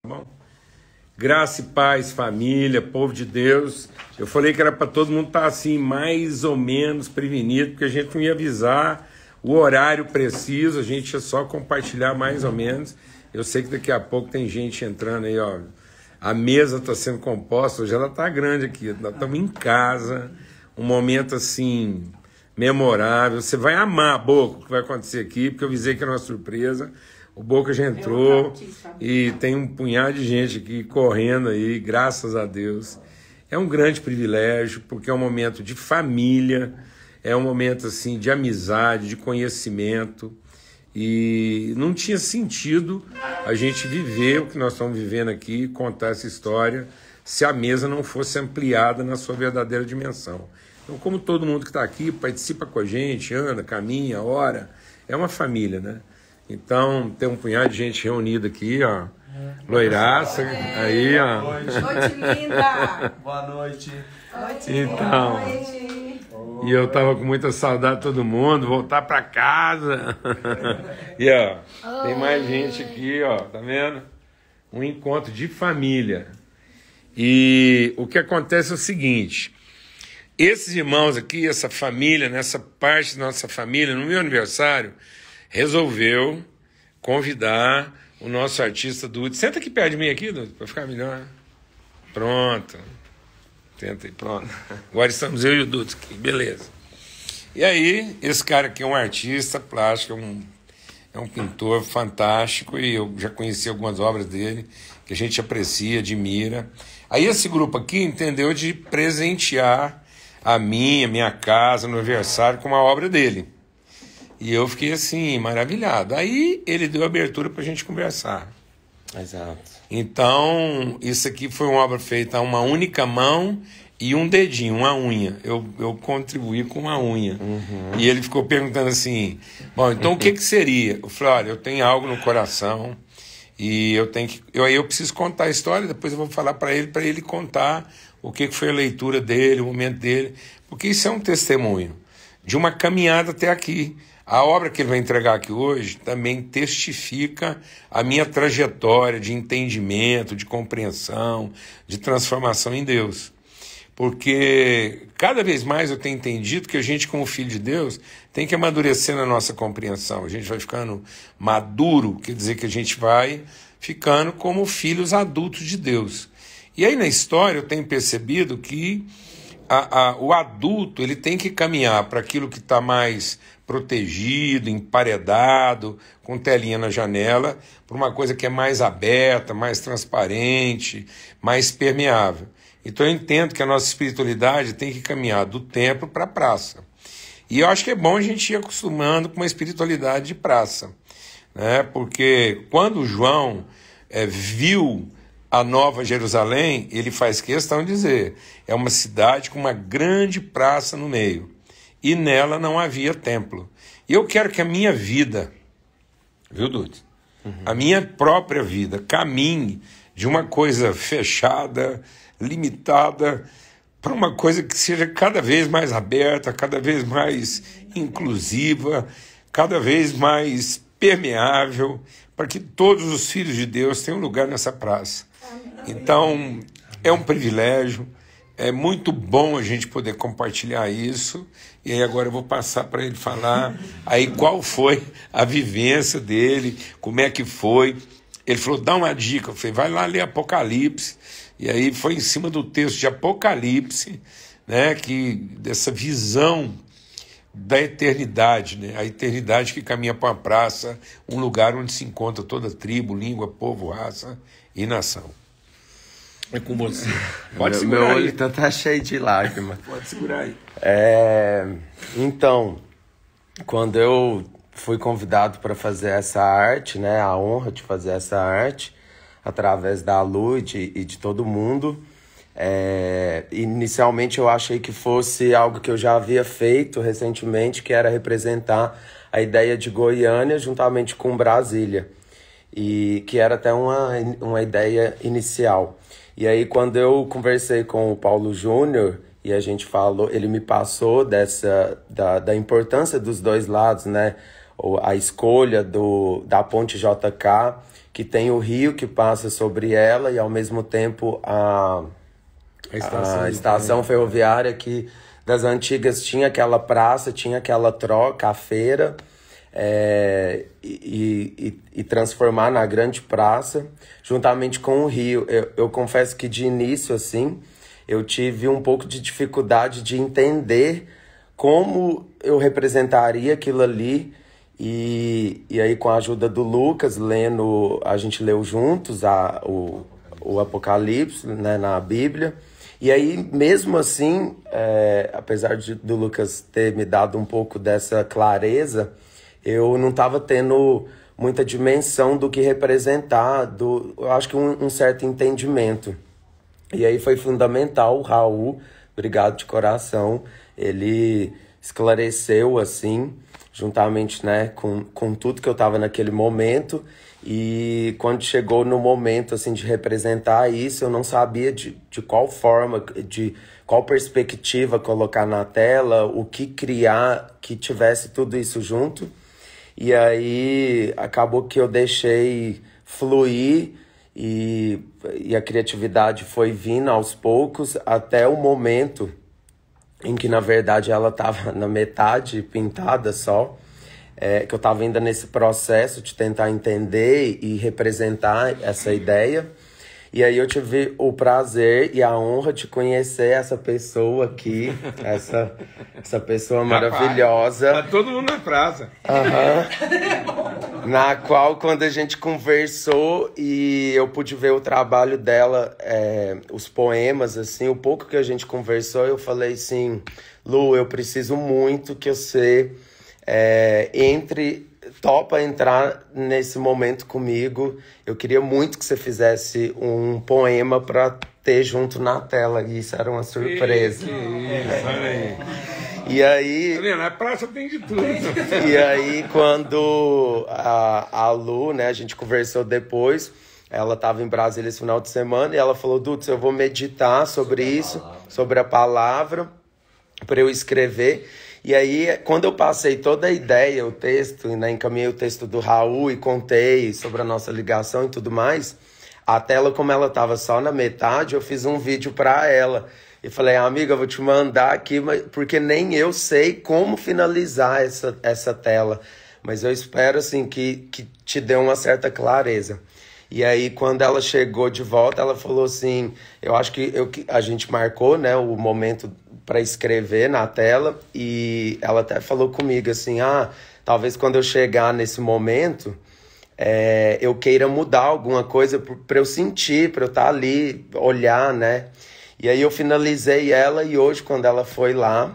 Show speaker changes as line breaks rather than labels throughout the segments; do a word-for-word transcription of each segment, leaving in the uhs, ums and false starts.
bom? Graça e paz, família, povo de Deus. Eu falei que era para todo mundo estar assim, mais ou menos prevenido, porque a gente não ia avisar o horário preciso, a gente ia só compartilhar mais ou menos. Eu sei que daqui a pouco tem gente entrando aí, ó. A mesa está sendo composta, hoje ela está grande aqui, nós estamos em casa, um momento assim, memorável. Você vai amar, Boca, o que vai acontecer aqui, porque eu avisei que era uma surpresa. O Boca já entrou e tem um punhado de gente aqui correndo aí, graças a Deus. É um grande privilégio, porque é um momento de família, é um momento assim de amizade, de conhecimento. E não tinha sentido a gente viver o que nós estamos vivendo aqui, contar essa história, se a mesa não fosse ampliada na sua verdadeira dimensão. Então, como todo mundo que está aqui participa com a gente, anda, caminha, ora, é uma família, né? Então, tem um punhado de gente reunida aqui, ó. Loiraça, é. Aí, ó.
Boa noite. Noite linda.
Boa noite.
Noite,
então,
boa noite.
E eu tava com muita saudade de todo mundo, voltar para casa. E, ó, tem mais gente aqui, ó, tá vendo? Um encontro de família. E o que acontece é o seguinte, esses irmãos aqui, essa família, nessa parte da nossa família, no meu aniversário, resolveu convidar o nosso artista Dudu. Senta aqui perto de mim aqui, Dudu, para ficar melhor. Pronto. Tenta aí, pronto. Agora estamos eu e o Dudu aqui, beleza. E aí, esse cara aqui é um artista plástico, é um, é um pintor fantástico, e eu já conheci algumas obras dele, que a gente aprecia, admira. Aí esse grupo aqui entendeu de presentear a minha, minha casa, no aniversário, com uma obra dele. E eu fiquei assim, maravilhado. Aí ele deu abertura para a gente conversar.
Exato.
Então, isso aqui foi uma obra feita a uma única mão e um dedinho, uma unha. Eu, eu contribuí com uma unha. Uhum. E ele ficou perguntando assim, bom, então o que, que seria? Eu falei, olha, eu tenho algo no coração e eu tenho que... Eu, eu preciso contar a história, depois eu vou falar para ele, para ele contar o que, que foi a leitura dele, o momento dele. Porque isso é um testemunho de uma caminhada até aqui. A obra que ele vai entregar aqui hoje também testifica a minha trajetória de entendimento, de compreensão, de transformação em Deus. Porque cada vez mais eu tenho entendido que a gente, como filho de Deus, tem que amadurecer na nossa compreensão. A gente vai ficando maduro, quer dizer que a gente vai ficando como filhos adultos de Deus. E aí na história eu tenho percebido que a, a, o adulto ele tem que caminhar para aquilo que está mais protegido, emparedado, com telinha na janela, para uma coisa que é mais aberta, mais transparente, mais permeável. Então eu entendo que a nossa espiritualidade tem que caminhar do templo para a praça. E eu acho que é bom a gente ir acostumando com uma espiritualidade de praça, né? Porque quando João é, viu a Nova Jerusalém, ele faz questão de dizer, é uma cidade com uma grande praça no meio. E nela não havia templo. E eu quero que a minha vida, viu, Dudu? Uhum. A minha própria vida caminhe de uma coisa fechada, limitada, para uma coisa que seja cada vez mais aberta, cada vez mais inclusiva, cada vez mais permeável, para que todos os filhos de Deus tenham lugar nessa praça. Então, é um privilégio. É muito bom a gente poder compartilhar isso. E aí agora eu vou passar para ele falar aí qual foi a vivência dele, como é que foi. Ele falou, dá uma dica. Eu falei, vai lá ler Apocalipse. E aí foi em cima do texto de Apocalipse, né, que, dessa visão da eternidade, né, a eternidade que caminha para uma praça, um lugar onde se encontra toda tribo, língua, povo, raça e nação. É com você. Pode
meu,
segurar
meu
aí.
olho tá, tá cheio de lágrimas.
Pode segurar aí.
É, então, quando eu fui convidado para fazer essa arte, né, a honra de fazer essa arte, através da Lu e de, e de todo mundo, é, inicialmente eu achei que fosse algo que eu já havia feito recentemente, que era representar a ideia de Goiânia juntamente com Brasília, e que era até uma, uma ideia inicial. E aí, quando eu conversei com o Paulo Júnior, e a gente falou, ele me passou dessa, da, da importância dos dois lados, né? A escolha do, da Ponte J K, que tem o rio que passa sobre ela e ao mesmo tempo a,
A estação,
a estação ferroviária que das antigas tinha aquela praça, tinha aquela troca, a feira, é, e, e, e transformar na grande praça, juntamente com o rio. Eu, eu confesso que de início, assim, eu tive um pouco de dificuldade de entender como eu representaria aquilo ali. E, e aí, com a ajuda do Lucas, lendo, a gente leu juntos a, o, o Apocalipse, né, na Bíblia. E aí, mesmo assim, é, apesar de, do Lucas ter me dado um pouco dessa clareza, eu não estava tendo muita dimensão do que representar, do, eu acho que um, um certo entendimento. E aí foi fundamental o Raul, obrigado de coração, ele esclareceu assim, juntamente, né, com, com tudo que eu estava naquele momento. E quando chegou no momento assim, de representar isso, eu não sabia de, de qual forma, de qual perspectiva colocar na tela, o que criar que tivesse tudo isso junto. E aí acabou que eu deixei fluir e, e a criatividade foi vindo aos poucos até o momento em que, na verdade, ela estava na metade pintada só. É, que eu estava ainda nesse processo de tentar entender e representar essa ideia. E aí eu tive o prazer e a honra de conhecer essa pessoa aqui, essa, essa pessoa maravilhosa.
Tá todo mundo na praça.
Uhum. Na qual, quando a gente conversou e eu pude ver o trabalho dela, é, os poemas, assim, o pouco que a gente conversou, eu falei assim, Lu, eu preciso muito que você... É, entre, topa entrar nesse momento comigo. Eu queria muito que você fizesse um poema para ter junto na tela. E isso era uma surpresa.
Que, que isso, olha aí.
E aí...
Na praça tem de tudo.
E aí, quando a, a Lu, né, a gente conversou depois, ela estava em Brasília esse final de semana, e ela falou, Dudes, eu vou meditar sobre, sobre isso, sobre a palavra, para eu escrever. E aí, quando eu passei toda a ideia, o texto, né, encaminhei o texto do Raul e contei sobre a nossa ligação e tudo mais, a tela, como ela estava só na metade, eu fiz um vídeo para ela. E falei, amiga, eu vou te mandar aqui, porque nem eu sei como finalizar essa, essa tela. Mas eu espero, assim, que, que te dê uma certa clareza. E aí, quando ela chegou de volta, ela falou assim, eu acho que eu, a gente marcou, né, o momento para escrever na tela, e ela até falou comigo assim, ah, talvez quando eu chegar nesse momento, é, eu queira mudar alguma coisa para eu sentir, para eu estar ali, olhar, né? E aí eu finalizei ela, e hoje, quando ela foi lá,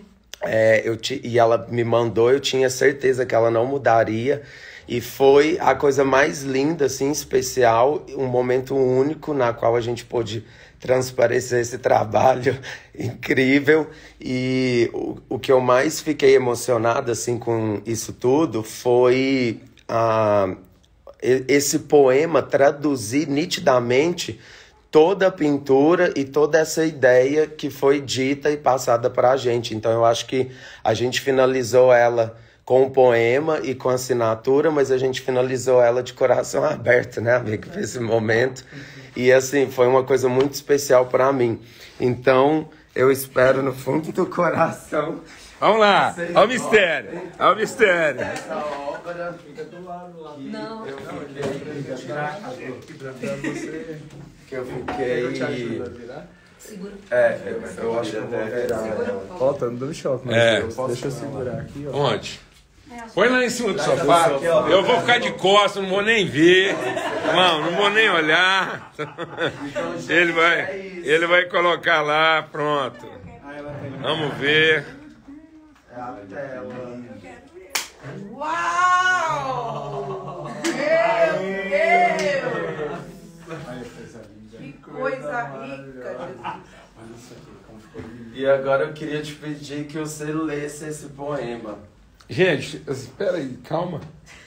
é, eu t- e ela me mandou, eu tinha certeza que ela não mudaria, e foi a coisa mais linda, assim, especial, um momento único na qual a gente pôde transparecer esse trabalho incrível. E o, o que eu mais fiquei emocionado, assim, com isso tudo foi ah, esse poema traduzir nitidamente toda a pintura e toda essa ideia que foi dita e passada para a gente. Então eu acho que a gente finalizou ela com o poema e com a assinatura, mas a gente finalizou ela de coração aberto, né, amigo, nesse momento. E assim, foi uma coisa muito especial para mim. Então, eu espero no fundo do coração.
Vamos lá, ao mistério, ao mistério.
Essa obra fica do lado lá.
Não.
Eu fiquei tirar aqui pra você. Que eu fiquei.
Segura.
É, eu, eu acho que eu vou virar.
Ó, tá me dando choque, mas
É.
eu posso, deixa eu segurar aqui, ó.
Onde? Põe lá em cima do sofá. Eu vou ficar de costas, não vou nem ver. Não, não vou nem olhar. Ele vai, ele vai colocar lá, pronto. Vamos ver.
É a tela.
Uau! Meu Deus! Que coisa rica, Jesus.
E agora eu queria te pedir que você lesse esse poema.
Gente, espera aí, calma.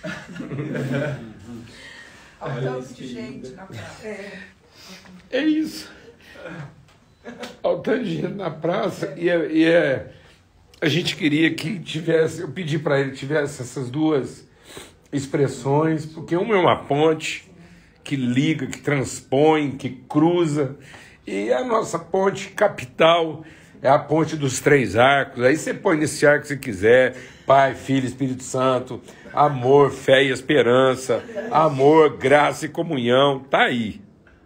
Olha o tanto de gente na praça.
É isso. Olha o tanto de gente na praça. E, é, e é, a gente queria que tivesse, eu pedi para ele que tivesse essas duas expressões, porque uma é uma ponte que liga, que transpõe, que cruza. E a nossa ponte capital é a ponte dos três arcos. Aí você põe nesse arco que você quiser: Pai, Filho, Espírito Santo, amor, fé e esperança, amor, graça e comunhão. Tá aí.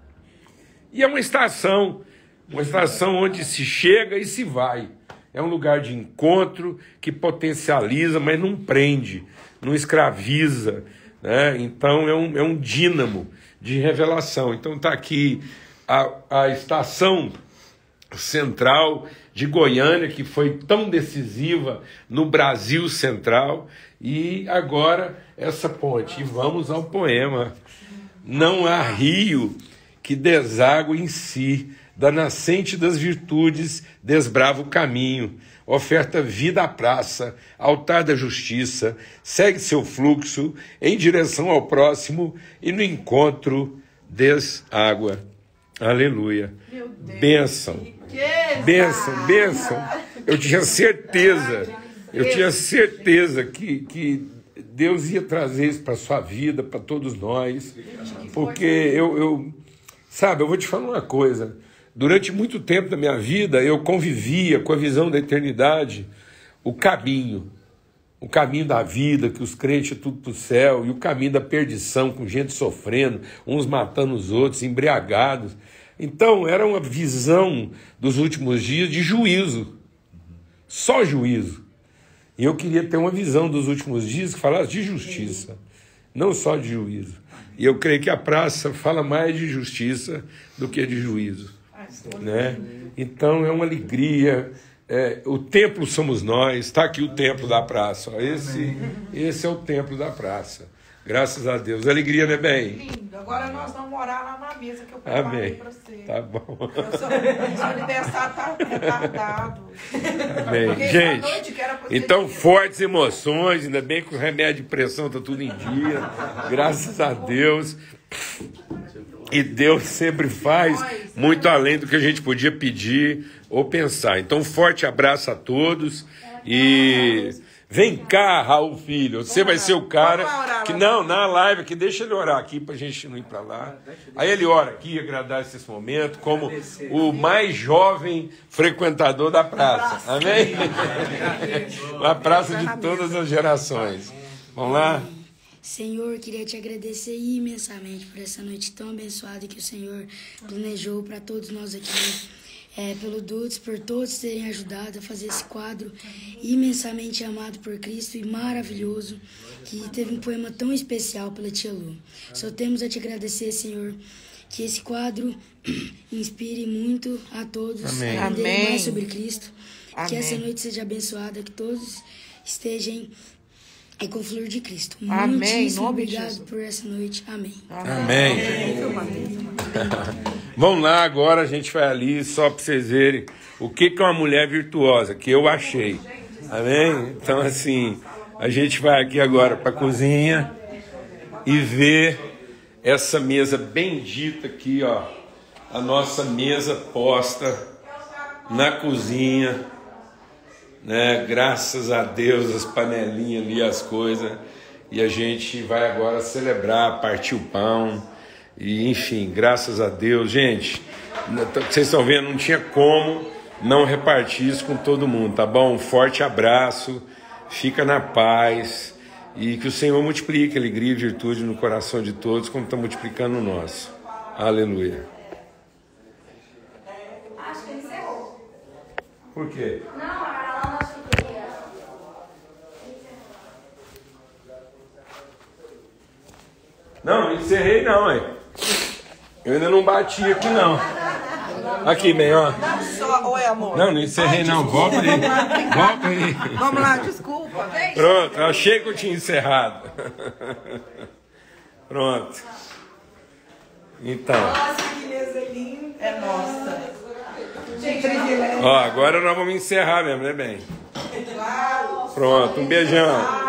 E é uma estação, uma estação onde se chega e se vai. É um lugar de encontro que potencializa, mas não prende, não escraviza, né? Então é um, é um dínamo de revelação. Então está aqui a, a estação central de Goiânia, que foi tão decisiva no Brasil Central, e agora essa ponte. E vamos ao poema. Não há rio que deságua em si, da nascente das virtudes desbrava o caminho, oferta vida à praça, altar da justiça, segue seu fluxo em direção ao próximo e no encontro deságua. Aleluia.
Meu Deus.
Bênção. Bênção, bênção. Eu tinha certeza, eu tinha certeza que, que Deus ia trazer isso para a sua vida, para todos nós, porque eu, eu, sabe, eu vou te falar uma coisa. Durante muito tempo da minha vida, eu convivia com a visão da eternidade, o caminho, o caminho da vida, que os crentes é tudo para o céu, e o caminho da perdição, com gente sofrendo, uns matando os outros, embriagados. Então, era uma visão dos últimos dias de juízo, só juízo. E eu queria ter uma visão dos últimos dias que falasse de justiça, não só de juízo. E eu creio que a praça fala mais de justiça do que de juízo. Né? Então é uma alegria. É, o templo somos nós. Está aqui o templo da praça. Ó. Esse, esse é o templo da praça. Graças a Deus. Alegria, né, bem?
Lindo. Agora nós vamos morar lá na mesa que eu preparei
Amém.
para você.
Tá bom.
O seu, seu aniversário está retardado.
Amém.
Porque
Gente,
essa noite que era pra você
então
vir.
fortes emoções. Ainda bem que o remédio de pressão está tudo em dia. Graças a Deus. E Deus sempre faz muito além do que a gente podia pedir ou pensar. Então, forte abraço a todos. E vem cá, Raul Filho. Você vai ser o cara que, não, na live aqui, deixa ele orar aqui para a gente não ir para lá. Aí ele ora aqui, agradece esse momento, como o mais jovem frequentador da praça. Amém? A praça de todas as gerações. Vamos lá?
Senhor, queria te agradecer imensamente por essa noite tão abençoada que o Senhor planejou para todos nós aqui. É, pelo Dudes, por todos terem ajudado a fazer esse quadro imensamente amado por Cristo e maravilhoso, que teve um poema tão especial pela tia Lu. Só temos a te agradecer, Senhor, que esse quadro inspire muito a todos
Amém.
a aprender
Amém.
mais sobre Cristo.
Amém.
Que essa noite seja abençoada, que todos estejam é com o flor de Cristo.
Amém.
Muitíssimo
Nome de
obrigado
Jesus.
por essa noite. Amém.
Amém. Vamos lá, agora a gente vai ali só para vocês verem o que que é uma mulher virtuosa, que eu achei. Amém? Então, assim, a gente vai aqui agora para a cozinha e ver essa mesa bendita aqui, ó. A nossa mesa posta na cozinha, né? Graças a Deus, as panelinhas ali, as coisas. E a gente vai agora celebrar, partir o pão. E, enfim, graças a Deus. Gente, vocês estão vendo, não tinha como não repartir isso com todo mundo, tá bom? Um forte abraço, fica na paz. E que o Senhor multiplique alegria e virtude no coração de todos, como está multiplicando o nosso. Aleluia.
Acho que ele encerrou.
Por quê?
Não, era lá nosso queria.
Não, não encerrei não, hein? Eu ainda não bati aqui não. Aqui, bem, ó.
Só, oi, amor.
Não, não encerrei não. Volta aí. Volta aí.
Vamos lá, desculpa. Vem.
Pronto, eu achei que eu tinha encerrado. Pronto. Então.
Nossa, que mesa linda. É nossa. Gente, privilégio.
Ó, agora nós vamos encerrar mesmo, né, bem? Pronto, um beijão.